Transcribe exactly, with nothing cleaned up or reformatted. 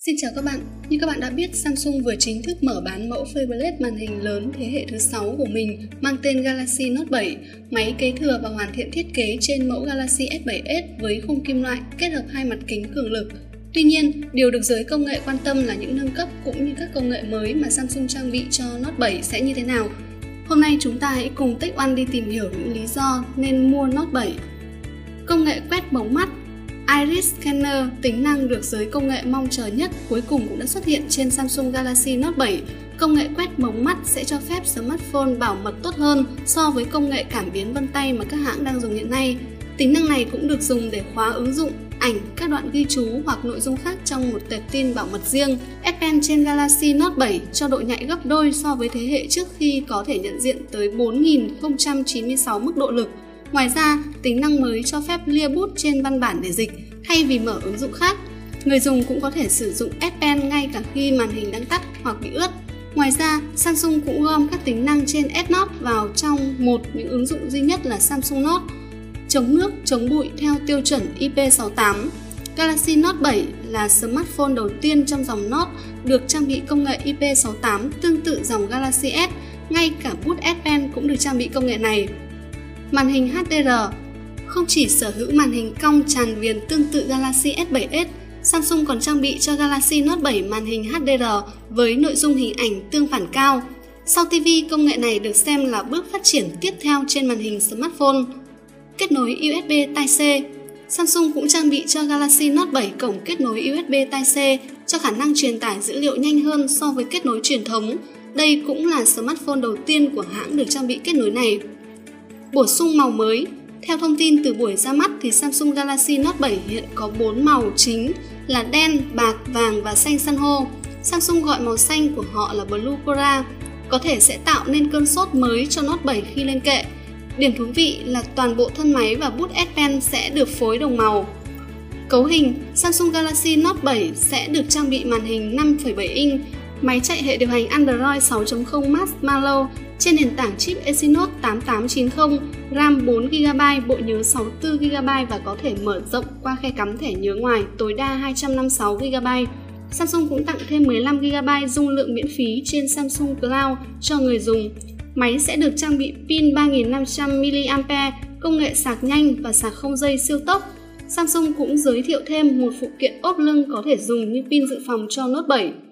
Xin chào các bạn, như các bạn đã biết, Samsung vừa chính thức mở bán mẫu phablet màn hình lớn thế hệ thứ sáu của mình mang tên Galaxy Note bảy, máy kế thừa và hoàn thiện thiết kế trên mẫu Galaxy S bảy s với khung kim loại kết hợp hai mặt kính cường lực. Tuy nhiên, điều được giới công nghệ quan tâm là những nâng cấp cũng như các công nghệ mới mà Samsung trang bị cho Note bảy sẽ như thế nào. Hôm nay chúng ta hãy cùng Tech One đi tìm hiểu những lý do nên mua Note bảy. Công nghệ quét mống mắt Iris Scanner, tính năng được giới công nghệ mong chờ nhất, cuối cùng cũng đã xuất hiện trên Samsung Galaxy Note bảy. Công nghệ quét mống mắt sẽ cho phép smartphone bảo mật tốt hơn so với công nghệ cảm biến vân tay mà các hãng đang dùng hiện nay. Tính năng này cũng được dùng để khóa ứng dụng, ảnh, các đoạn ghi chú hoặc nội dung khác trong một tệp tin bảo mật riêng. S Pen trên Galaxy Note bảy cho độ nhạy gấp đôi so với thế hệ trước khi có thể nhận diện tới bốn nghìn không trăm chín mươi sáu mức độ lực. Ngoài ra, tính năng mới cho phép lia bút trên văn bản để dịch, thay vì mở ứng dụng khác. Người dùng cũng có thể sử dụng S Pen ngay cả khi màn hình đang tắt hoặc bị ướt. Ngoài ra, Samsung cũng gom các tính năng trên S Note vào trong một những ứng dụng duy nhất là Samsung Note. Chống nước, chống bụi theo tiêu chuẩn I P sáu tám. Galaxy Note bảy là smartphone đầu tiên trong dòng Note được trang bị công nghệ I P sáu tám tương tự dòng Galaxy S. Ngay cả bút S Pen cũng được trang bị công nghệ này. Màn hình H D R. Không chỉ sở hữu màn hình cong tràn viền tương tự Galaxy S bảy s, Samsung còn trang bị cho Galaxy Note bảy màn hình H D R với nội dung hình ảnh tương phản cao. Sau ti vi, công nghệ này được xem là bước phát triển tiếp theo trên màn hình smartphone. Kết nối U S B Type-C. Samsung cũng trang bị cho Galaxy Note bảy cổng kết nối U S B Type-C cho khả năng truyền tải dữ liệu nhanh hơn so với kết nối truyền thống. Đây cũng là smartphone đầu tiên của hãng được trang bị kết nối này. Bổ sung màu mới. Theo thông tin từ buổi ra mắt thì Samsung Galaxy Note bảy hiện có bốn màu chính là đen, bạc, vàng và xanh san hô. Samsung gọi màu xanh của họ là Blue Cora, có thể sẽ tạo nên cơn sốt mới cho Note bảy khi lên kệ. Điểm thú vị là toàn bộ thân máy và bút S Pen sẽ được phối đồng màu. Cấu hình, Samsung Galaxy Note bảy sẽ được trang bị màn hình năm phẩy bảy inch, máy chạy hệ điều hành Android sáu chấm không Marshmallow trên nền tảng chip Exynos tám tám chín không, RAM bốn gi ga bai, bộ nhớ sáu mươi tư gi ga bai và có thể mở rộng qua khe cắm thẻ nhớ ngoài tối đa hai trăm năm mươi sáu gi ga bai. Samsung cũng tặng thêm mười lăm gi ga bai dung lượng miễn phí trên Samsung Cloud cho người dùng. Máy sẽ được trang bị pin ba nghìn năm trăm mi li am pe, công nghệ sạc nhanh và sạc không dây siêu tốc. Samsung cũng giới thiệu thêm một phụ kiện ốp lưng có thể dùng như pin dự phòng cho Note bảy.